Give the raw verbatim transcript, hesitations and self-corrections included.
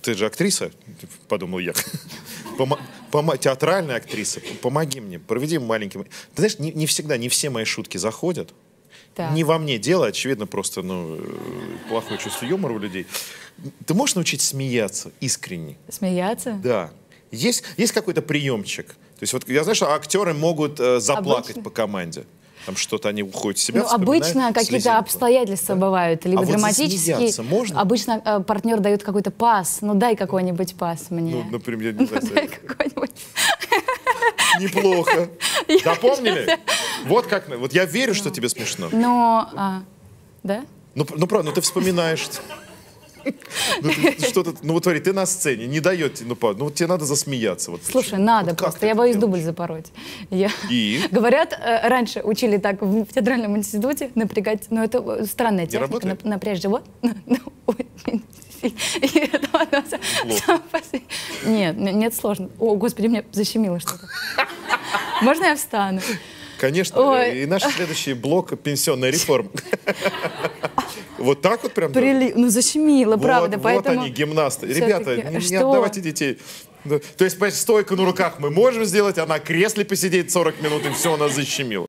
Ты же актриса, подумал я. Помо помо театральная актриса. Помоги мне, проведи маленький... Ты знаешь, не, не всегда, не все мои шутки заходят. Так. Не во мне дело, очевидно, просто ну, плохое чувство юмора у людей. Ты можешь научиться смеяться искренне? Смеяться? Да. Есть, есть какой-то приемчик. То есть вот я знаю, что актеры могут э, заплакать Обычно? по команде. Там что-то они уходят в себя, ну, обычно какие-то обстоятельства да? бывают, либо а драматические. Вот можно? Обычно э, партнер дает какой-то пас. Ну дай какой-нибудь пас мне. Ну, например, не знаю. Ну, дай какой-нибудь. Неплохо. Запомнили? Вот как. Вот я верю, что тебе смешно. Но, а, да? Ну, ну правда, ну ты вспоминаешь. Ну, что-то, ну вот смотри, ты на сцене, не дает, ну, ну вот тебе надо засмеяться. Вот, Слушай, почему? надо вот просто, я боюсь дубль запороть. Я... И? Говорят, раньше учили так в театральном институте напрягать, но это странная техника, на, напрячь живот. Нет, нет, сложно. О, Господи, мне защемило что-то. Можно я встану? Конечно, Ой. и наш следующий блок — пенсионная реформа. Вот так вот прям? Прили... Ну, защемило, вот, правда. Вот поэтому... они, гимнасты. Ребята, не, не отдавайте детей. То есть, стойка на руках мы можем сделать, а на кресле посидеть сорок минут, и все, у нас защемило.